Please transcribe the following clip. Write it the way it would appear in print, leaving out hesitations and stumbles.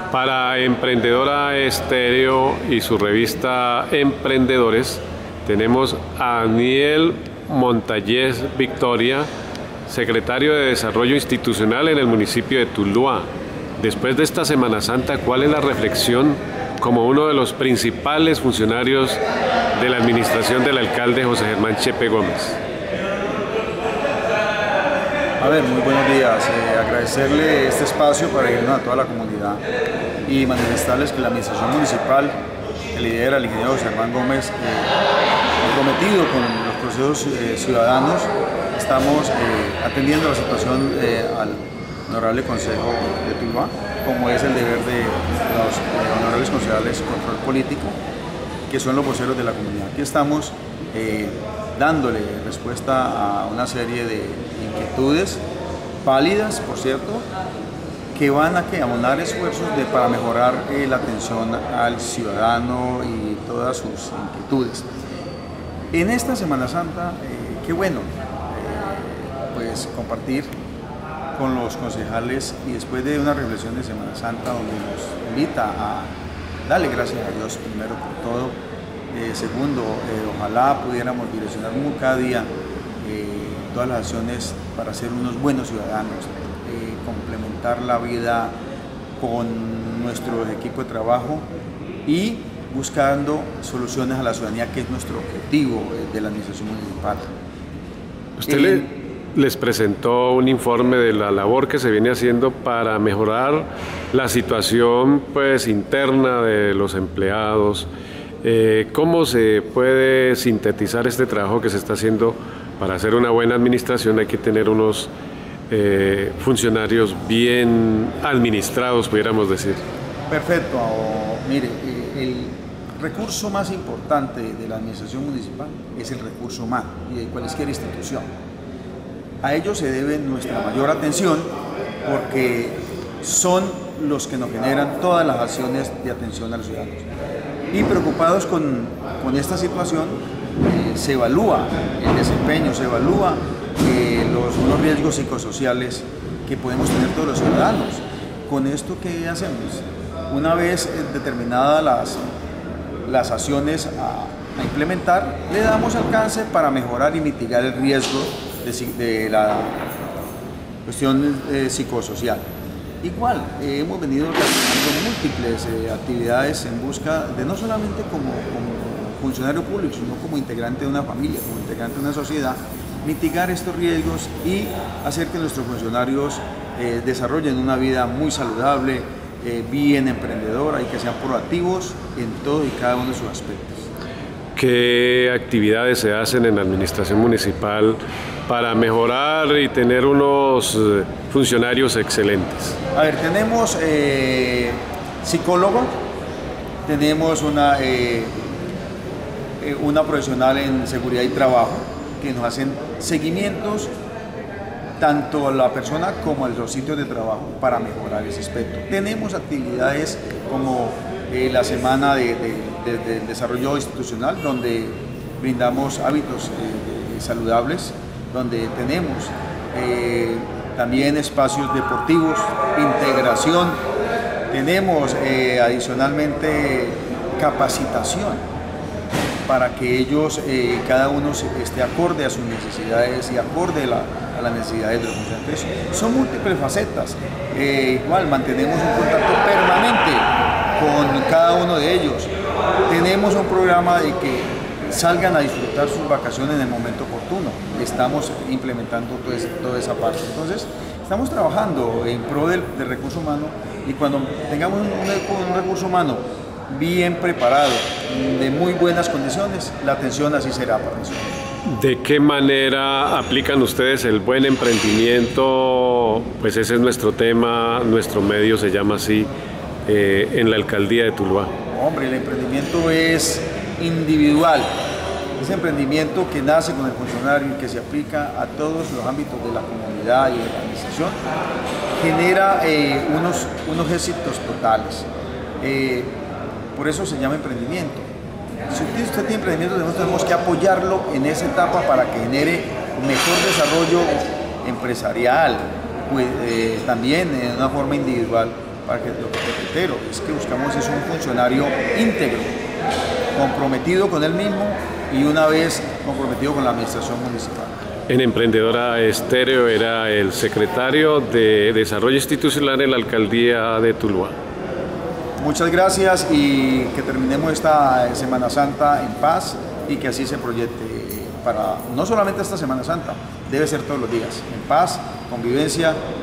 Para Emprendedora Estéreo y su revista Emprendedores tenemos a Daniel Montañez Victoria, secretario de Desarrollo Institucional en el municipio de Tuluá. Después de esta Semana Santa, ¿cuál es la reflexión como uno de los principales funcionarios de la administración del alcalde José Germán Chepe Gómez? A ver, muy buenos días. Agradecerle este espacio para irnos a toda la comunidad y manifestarles que la administración municipal que lidera el ingeniero José Germán Gómez, comprometido con los procesos ciudadanos, estamos atendiendo la situación al honorable Consejo de Tuluá, como es el deber de los honorables concejales Control Político, que son los voceros de la comunidad. Aquí estamos dándole respuesta a una serie de inquietudes válidas, por cierto, que van a abonar esfuerzos para mejorar la atención al ciudadano y todas sus inquietudes. En esta Semana Santa, qué bueno, pues compartir con los concejales y después de una reflexión de Semana Santa donde nos invita a darle gracias a Dios primero por todo. Segundo, ojalá pudiéramos direccionar cada día todas las acciones para ser unos buenos ciudadanos, complementar la vida con nuestro equipo de trabajo y buscando soluciones a la ciudadanía, que es nuestro objetivo de la administración municipal. Usted les presentó un informe de la labor que se viene haciendo para mejorar la situación interna de los empleados. ¿Cómo se puede sintetizar este trabajo que se está haciendo? Para hacer una buena administración hay que tener unos funcionarios bien administrados, pudiéramos decir. Perfecto. Mire, el recurso más importante de la administración municipal es el recurso humano y de cualquier institución. A ellos se debe nuestra mayor atención porque son los que nos generan todas las acciones de atención a los ciudadanos. Y preocupados con esta situación, se evalúa el desempeño, se evalúa los riesgos psicosociales que podemos tener todos los ciudadanos. Con esto, ¿qué hacemos? Una vez determinadas las acciones a implementar, le damos alcance para mejorar y mitigar el riesgo de la cuestión psicosocial. Igual, hemos venido realizando múltiples actividades en busca de no solamente como funcionario público, sino como integrante de una familia, como integrante de una sociedad, mitigar estos riesgos y hacer que nuestros funcionarios desarrollen una vida muy saludable, bien emprendedora y que sean proactivos en todo y cada uno de sus aspectos. ¿Qué actividades se hacen en la administración municipal para mejorar y tener unos funcionarios excelentes? A ver, tenemos psicólogo, tenemos una profesional en seguridad y trabajo que nos hacen seguimientos tanto a la persona como a los sitios de trabajo para mejorar ese aspecto. Tenemos actividades como la semana de desarrollo institucional, donde brindamos hábitos saludables, donde tenemos también espacios deportivos, integración, tenemos adicionalmente capacitación para que ellos, cada uno esté acorde a sus necesidades y acorde a las necesidades de los funcionarios. Son múltiples facetas. Igual mantenemos un contacto permanente con cada uno de ellos. Tenemos un programa de que salgan a disfrutar sus vacaciones en el momento oportuno. Estamos implementando toda esa parte. Entonces, estamos trabajando en pro del recurso humano, y cuando tengamos un recurso humano bien preparado, de muy buenas condiciones, la atención así será para nosotros. ¿De qué manera aplican ustedes el buen emprendimiento? Pues ese es nuestro tema, nuestro medio se llama así, en la alcaldía de Tuluá. Hombre, el emprendimiento es individual, es emprendimiento que nace con el funcionario y que se aplica a todos los ámbitos de la comunidad y de la administración, genera unos éxitos totales. Por eso se llama emprendimiento. Si usted tiene emprendimiento, tenemos que apoyarlo en esa etapa para que genere mejor desarrollo empresarial, pues, también de una forma individual, para que lo que te reitero es que buscamos es un funcionario íntegro, comprometido con él mismo y una vez comprometido con la administración municipal. En Emprendedora Estéreo era el secretario de Desarrollo Institucional en la Alcaldía de Tuluá. Muchas gracias y que terminemos esta Semana Santa en paz y que así se proyecte para no solamente esta Semana Santa, debe ser todos los días, en paz, convivencia